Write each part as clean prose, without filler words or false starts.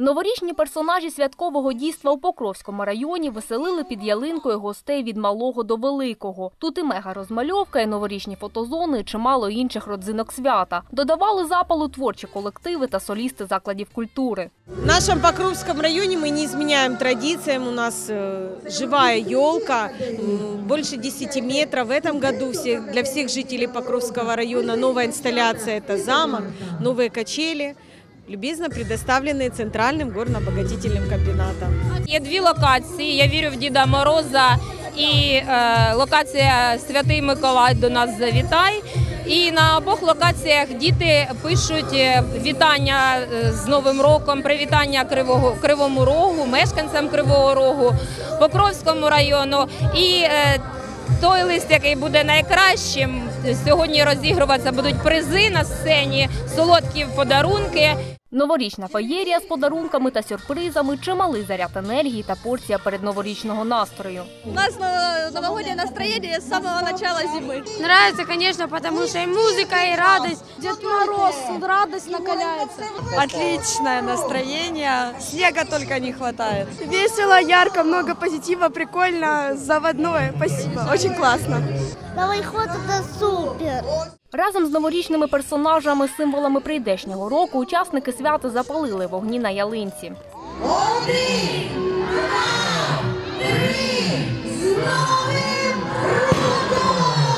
Новорічні персонажі святкового дійства у Покровському районі веселили під ялинкою гостей від малого до великого. Тут і мега-розмальовка, і новорічні фотозони, і чимало інших родзинок свята. Додавали запалу творчі колективи та солісти закладів культури. В нашем Покровском районе мы не изменяем традициям. У нас живая елка, больше 10 метров. В этом году для всех жителей Покровского района новая инсталляция – это замок, новые качели, любезно предоставленные Центральным горно-обогатительным комбинатом. Є дві локації. Я вірю в Діда Мороза і локація Святий Миколай до нас завітай. І на обох локаціях діти пишуть вітання з Новим роком, привітання Кривому Рогу, мешканцям Кривого Рогу, Покровському району. І той лист, який буде найкращим, сьогодні розігруватися будуть призи на сцені, солодкі подарунки. Новорічна феєрія з подарунками та сюрпризами, чималий заряд енергії та порція передноворічного настрою. У нас новогоднее настроение с самого начала зимы. Нравится, конечно, потому что и музыка, и радость. Дед Мороз, радость накаляется. Отличное настроение, снега только не хватает. Весело, ярко, много позитива, прикольно, заводное. Спасибо, очень классно. Новий год – це супер! Разом з новорічними персонажами, символами прийдешнього року, учасники свята запалили вогні на ялинці. 1, 2, 3, з Новим роком!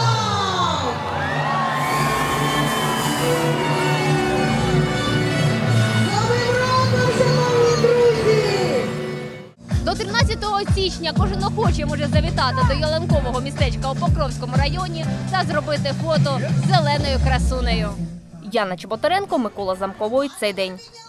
Новим роком, шановні друзі! До 13 січня кожен охочий може завітати до ялинкового містечка у Покровському районі та зробити фото з зеленою красунею. Яна Чеботаренко, Микола Замковой. Цей день.